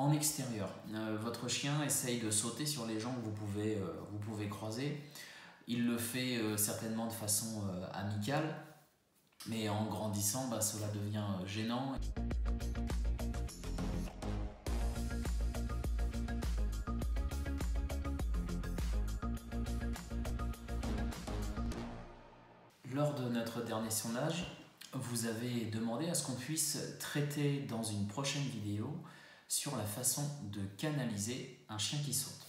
en extérieur. Votre chien essaye de sauter sur les gens que vous pouvez croiser. Il le fait certainement de façon amicale, mais en grandissant, cela devient gênant. Lors de notre dernier sondage, vous avez demandé à ce qu'on puisse traiter dans une prochaine vidéo sur la façon de canaliser un chien qui saute.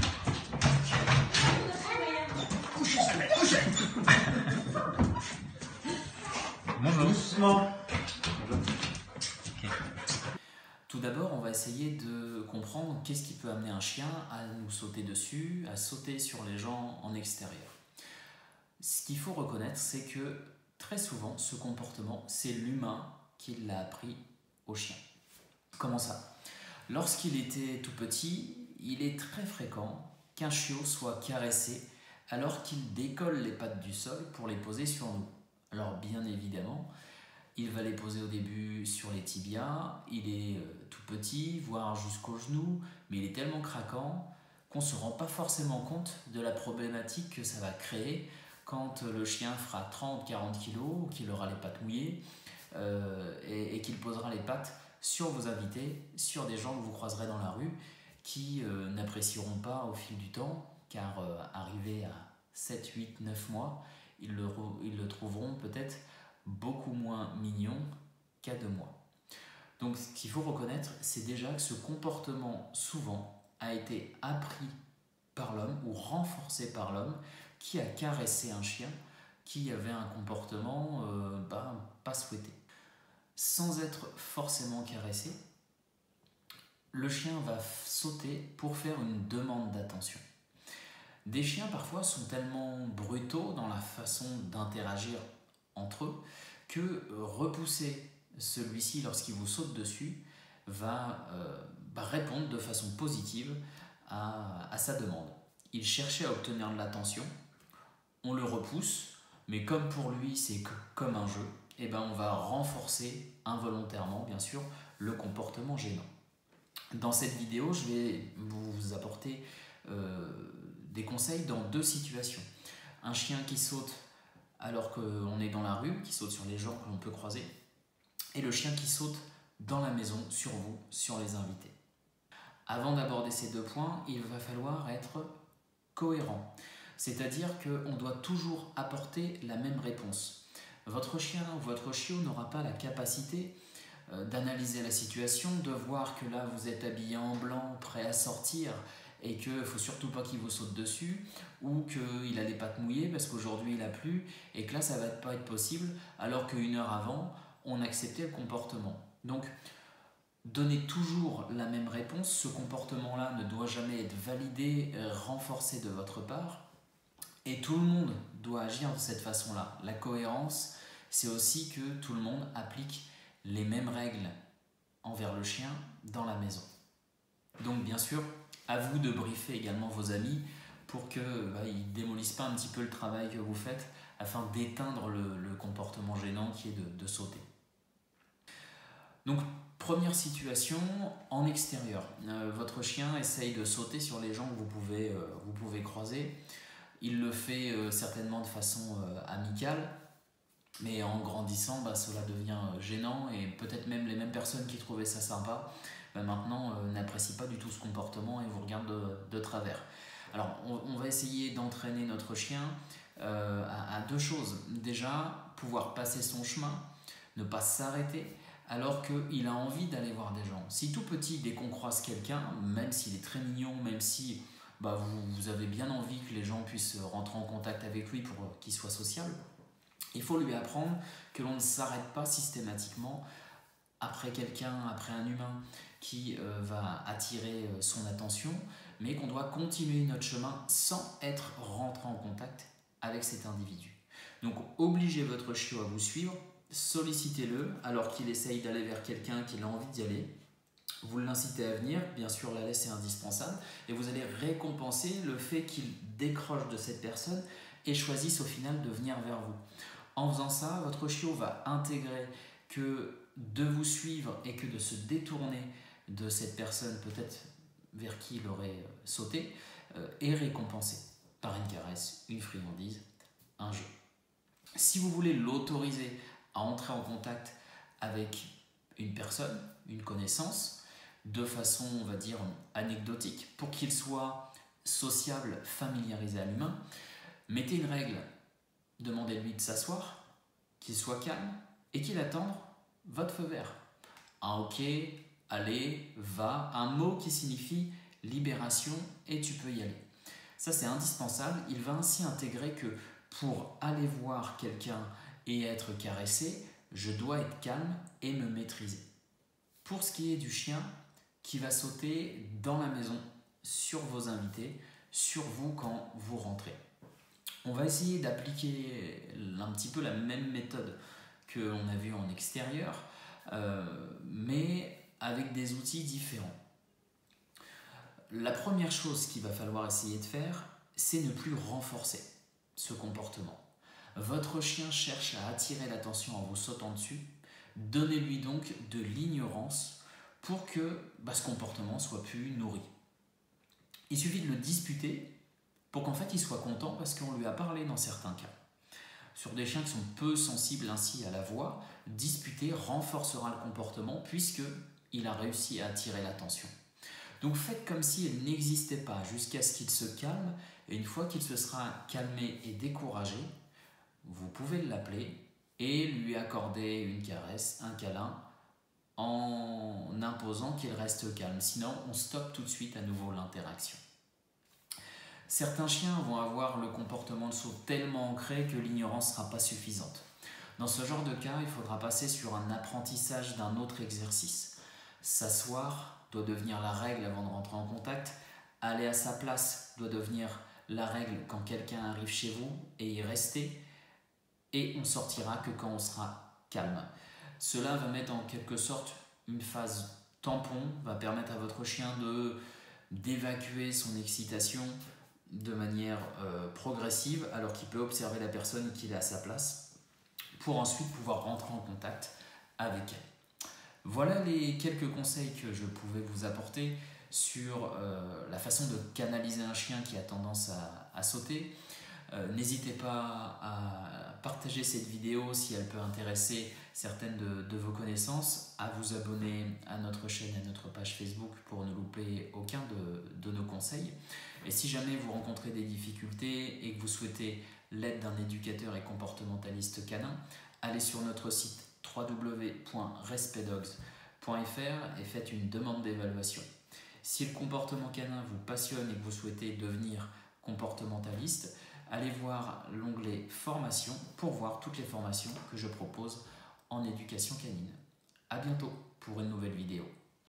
Doucement. Tout d'abord, on va essayer de comprendre qu'est-ce qui peut amener un chien à nous sauter dessus, à sauter sur les gens en extérieur. Ce qu'il faut reconnaître, c'est que très souvent, ce comportement, c'est l'humain qui l'a appris au chien. Comment ça? Lorsqu'il était tout petit, il est très fréquent qu'un chiot soit caressé alors qu'il décolle les pattes du sol pour les poser sur nous. Alors bien évidemment, il va les poser au début sur les tibias, il est tout petit, voire jusqu'aux genoux, mais il est tellement craquant qu'on ne se rend pas forcément compte de la problématique que ça va créer quand le chien fera 30-40 kg, qu'il aura les pattes mouillées et qu'il posera les pattes sur vos invités, sur des gens que vous croiserez dans la rue qui n'apprécieront pas au fil du temps, car arrivé à 7, 8, 9 mois, ils le trouveront peut-être beaucoup moins mignon qu'à 2 mois. Donc ce qu'il faut reconnaître, c'est déjà que ce comportement souvent a été appris par l'homme ou renforcé par l'homme qui a caressé un chien qui avait un comportement pas souhaité. Sans être forcément caressé, le chien va sauter pour faire une demande d'attention. Des chiens parfois sont tellement brutaux dans la façon d'interagir entre eux que repousser celui-ci lorsqu'il vous saute dessus va répondre de façon positive à sa demande. Il cherchait à obtenir de l'attention, on le repousse, mais comme pour lui c'est comme un jeu, on va renforcer involontairement bien sûr le comportement gênant. Dans cette vidéo, je vais vous apporter des conseils dans 2 situations. Un chien qui saute alors qu'on est dans la rue, qui saute sur les gens que l'on peut croiser, et le chien qui saute dans la maison, sur vous, sur les invités. Avant d'aborder ces 2 points, il va falloir être cohérent, c'est-à-dire qu'on doit toujours apporter la même réponse. Votre chien ou votre chiot n'aura pas la capacité d'analyser la situation, de voir que là vous êtes habillé en blanc, prêt à sortir, et qu'il ne faut surtout pas qu'il vous saute dessus, ou qu'il a les pattes mouillées parce qu'aujourd'hui il a plu, et que là ça ne va pas être possible, alors qu'une heure avant, on acceptait le comportement. Donc, donnez toujours la même réponse, ce comportement-là ne doit jamais être validé, renforcé de votre part, et tout le monde doit agir de cette façon-là. La cohérence, c'est aussi que tout le monde applique les mêmes règles envers le chien dans la maison. Donc bien sûr, à vous de briefer également vos amis pour qu'ils ne démolissent pas un petit peu le travail que vous faites afin d'éteindre le comportement gênant qui est de sauter. Donc première situation, en extérieur. Votre chien essaye de sauter sur les gens que vous pouvez croiser. Il le fait certainement de façon amicale, mais en grandissant, cela devient gênant et peut-être même les mêmes personnes qui trouvaient ça sympa maintenant n'apprécient pas du tout ce comportement et vous regardent de travers. Alors on va essayer d'entraîner notre chien à 2 choses. Déjà, pouvoir passer son chemin, ne pas s'arrêter alors qu'il a envie d'aller voir des gens. Si tout petit, dès qu'on croise quelqu'un, même s'il est très mignon, même si vous avez bien envie que les gens puissent rentrer en contact avec lui pour qu'il soit sociable, il faut lui apprendre que l'on ne s'arrête pas systématiquement après quelqu'un, après un humain qui va attirer son attention, mais qu'on doit continuer notre chemin sans être rentré en contact avec cet individu. Donc obligez votre chiot à vous suivre, sollicitez-le alors qu'il essaye d'aller vers quelqu'un qu'il a envie d'y aller. Vous l'incitez à venir, bien sûr la laisse est indispensable, et vous allez récompenser le fait qu'il décroche de cette personne et choisisse au final de venir vers vous. En faisant ça, votre chiot va intégrer que de vous suivre et que de se détourner de cette personne peut-être vers qui il aurait sauté est récompensé par une caresse, une friandise, un jeu. Si vous voulez l'autoriser à entrer en contact avec une personne, une connaissance, de façon, on va dire, anecdotique, pour qu'il soit sociable, familiarisé à l'humain, mettez une règle, demandez-lui de s'asseoir, qu'il soit calme et qu'il attende votre feu vert. Un ok, allez, va, un mot qui signifie libération et tu peux y aller. Ça c'est indispensable, il va ainsi intégrer que pour aller voir quelqu'un et être caressé, je dois être calme et me maîtriser. Pour ce qui est du chien qui va sauter dans la maison, sur vos invités, sur vous quand vous rentrez. On va essayer d'appliquer un petit peu la même méthode que l'on a vu en extérieur, mais avec des outils différents. La première chose qu'il va falloir essayer de faire, c'est ne plus renforcer ce comportement. Votre chien cherche à attirer l'attention en vous sautant dessus. Donnez-lui donc de l'ignorance pour que ce comportement soit plus nourri. Il suffit de le disputer pour qu'en fait il soit content parce qu'on lui a parlé dans certains cas. Sur des chiens qui sont peu sensibles ainsi à la voix, disputer renforcera le comportement puisqu'il a réussi à attirer l'attention. Donc faites comme s'il n'existait pas jusqu'à ce qu'il se calme, et une fois qu'il se sera calmé et découragé, vous pouvez l'appeler et lui accorder une caresse, un câlin, en imposant qu'il reste calme. Sinon, on stoppe tout de suite à nouveau l'interaction. Certains chiens vont avoir le comportement de saut tellement ancré que l'ignorance ne sera pas suffisante. Dans ce genre de cas, il faudra passer sur un apprentissage d'un autre exercice. S'asseoir doit devenir la règle avant de rentrer en contact. Aller à sa place doit devenir la règle quand quelqu'un arrive chez vous et y rester. Et on sortira que quand on sera calme. Cela va mettre en quelque sorte une phase tampon, va permettre à votre chien d'évacuer son excitation de manière progressive alors qu'il peut observer la personne qu'il est à sa place pour ensuite pouvoir rentrer en contact avec elle. Voilà les quelques conseils que je pouvais vous apporter sur la façon de canaliser un chien qui a tendance à sauter. N'hésitez pas à partager cette vidéo si elle peut intéresser certaines de vos connaissances, à vous abonner à notre chaîne et à notre page Facebook pour ne louper aucun de nos conseils. Et si jamais vous rencontrez des difficultés et que vous souhaitez l'aide d'un éducateur et comportementaliste canin, allez sur notre site www.respectdogs.fr et faites une demande d'évaluation. Si le comportement canin vous passionne et que vous souhaitez devenir comportementaliste, allez voir l'onglet formation pour voir toutes les formations que je propose en éducation canine. À bientôt pour une nouvelle vidéo.